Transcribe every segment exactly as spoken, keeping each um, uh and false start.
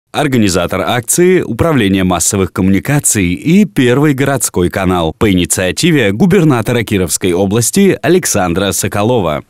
Организатор акции – Управление массовых коммуникаций и Первый городской канал по инициативе губернатора Кировской области Александра Соколова.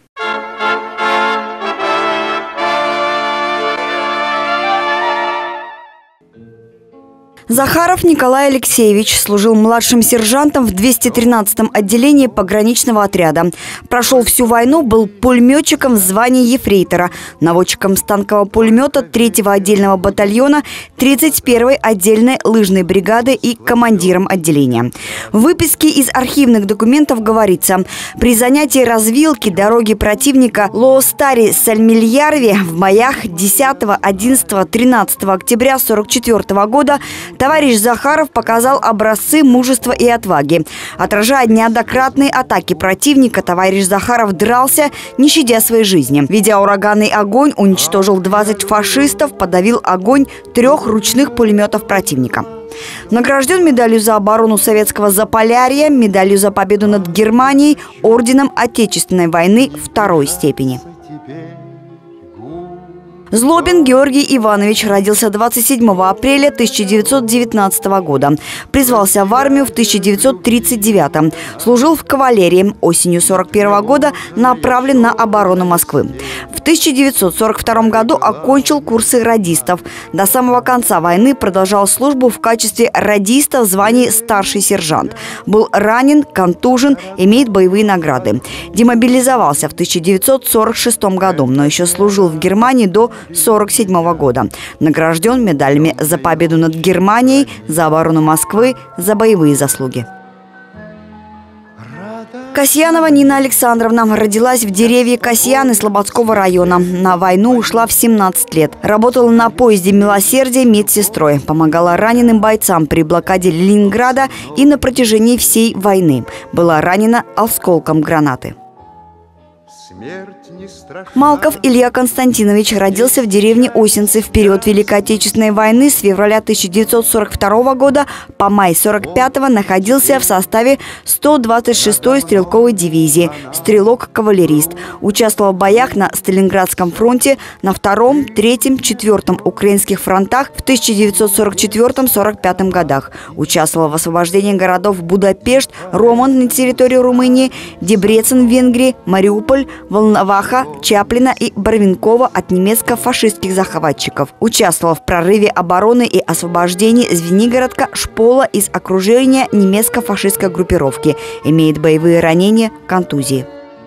Захаров Николай Алексеевич служил младшим сержантом в двести тринадцатом отделении пограничного отряда. Прошел всю войну, был пулеметчиком в звании ефрейтора, наводчиком станкового пулемета третьего отдельного батальона тридцать первой отдельной лыжной бригады и командиром отделения. В выписке из архивных документов говорится: при занятии развилки дороги противника Лоостари-Сальмильярви в боях десятого, одиннадцатого, тринадцатого октября сорок четвёртого года товарищ Захаров показал образцы мужества и отваги. Отражая неоднократные атаки противника, товарищ Захаров дрался, не щадя своей жизни. Ведя ураганный огонь, уничтожил двадцать фашистов, подавил огонь трех ручных пулеметов противника. Награжден медалью за оборону советского Заполярья, медалью за победу над Германией, орденом Отечественной войны второй степени. Злобин Георгий Иванович родился двадцать седьмого апреля тысяча девятьсот девятнадцатого года. Призвался в армию в тысяча девятьсот тридцать девятом. Служил в кавалерии. Осенью сорок первого года направлен на оборону Москвы. В тысяча девятьсот сорок втором году окончил курсы радистов. До самого конца войны продолжал службу в качестве радиста в звании старший сержант. Был ранен, контужен, имеет боевые награды. Демобилизовался в тысяча девятьсот сорок шестом году, но еще служил в Германии до сорок седьмого года. Награжден медалями за победу над Германией, за оборону Москвы, за боевые заслуги. Касьянова Нина Александровна родилась в деревне Касьяны Слободского района. На войну ушла в семнадцать лет. Работала на поезде «Милосердие» медсестрой. Помогала раненым бойцам при блокаде Ленинграда и на протяжении всей войны. Была ранена осколком гранаты. Малков Илья Константинович родился в деревне Осинцы в период Великой Отечественной войны с февраля тысяча девятьсот сорок второго года по май сорок пятого находился в составе сто двадцать шестой стрелковой дивизии, стрелок-кавалерист. Участвовал в боях на Сталинградском фронте, на втором, третьем, четвертом украинских фронтах в тысяча девятьсот сорок четвёртом — сорок пятом годах. Участвовал в освобождении городов Будапешт, Роман на территории Румынии, Дебрецен в Венгрии, Мариуполь, Волноваха, Чаплина и Барвинкова от немецко-фашистских захватчиков. Участвовал в прорыве обороны и освобождении Звенигородка, Шпола из окружения немецко-фашистской группировки. Имеет боевые ранения, контузии.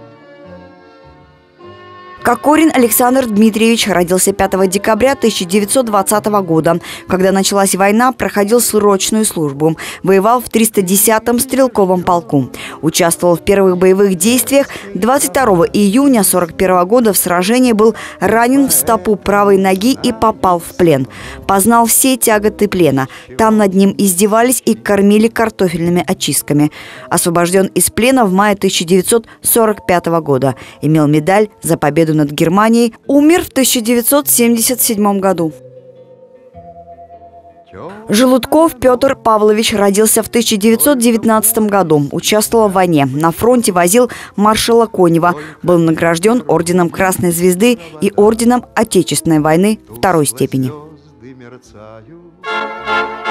Кокорин Александр Дмитриевич родился пятого декабря тысяча девятьсот двадцатого года. Когда началась война, проходил срочную службу. Воевал в триста десятом стрелковом полку. Участвовал в первых боевых действиях. двадцать второго июня сорок первого года в сражении был ранен в стопу правой ноги и попал в плен. Познал все тяготы плена. Там над ним издевались и кормили картофельными очистками. Освобожден из плена в мае тысяча девятьсот сорок пятого года. Имел медаль за победу над Германией, умер в тысяча девятьсот семьдесят седьмом году. Желудков Петр Павлович родился в тысяча девятьсот девятнадцатом году. Участвовал в войне. На фронте возил маршала Конева. Был награжден орденом Красной Звезды и орденом Отечественной войны второй степени.